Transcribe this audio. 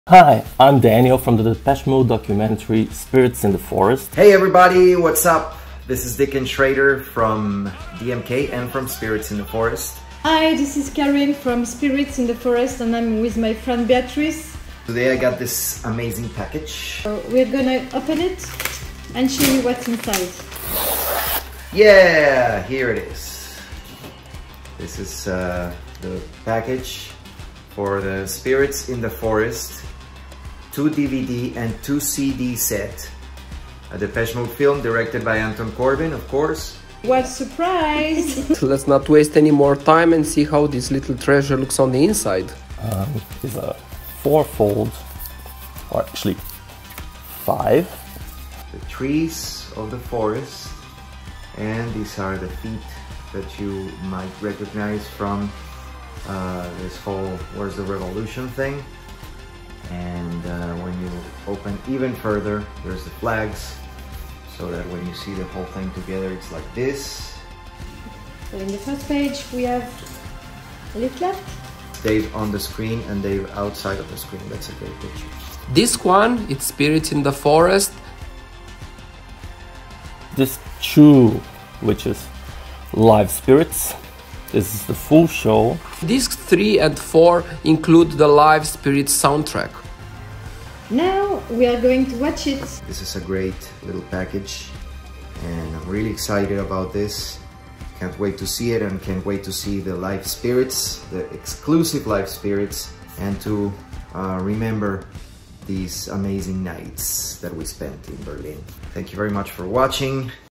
Hi, I'm Daniel from the Depeche Mode documentary Spirits in the Forest. Hey everybody, what's up? This is Dickon Schrader from DMK and from Spirits in the Forest. Hi, this is Karin from Spirits in the Forest and I'm with my friend Beatrice. Today I got this amazing package. So we're gonna open it and show you what's inside. Yeah, here it is. This is the package for the Spirits in the Forest 2 DVD and 2 CD set. A Depeche Mode film directed by Anton Corbijn, of course. What surprise! Let's not waste any more time and see how this little treasure looks on the inside. It's a 4-fold, or actually 5. The trees of the forest, and these are the feet that you might recognize from this whole Where's the Revolution thing. And when you open even further, there's the flags, so that when you see the whole thing together, it's like this. So in the first page we have a leaflet. Dave on the screen and Dave outside of the screen. That's a great picture. This one, it's Spirits in the Forest. Disc 2, which is Live Spirits. This is the full show. Discs 3 and 4 include the Live Spirits soundtrack. Now we are going to watch it. This is a great little package and I'm really excited about this. Can't wait to see it and can't wait to see the Live Spirits, the exclusive Live Spirits, and to remember these amazing nights that we spent in Berlin. Thank you very much for watching.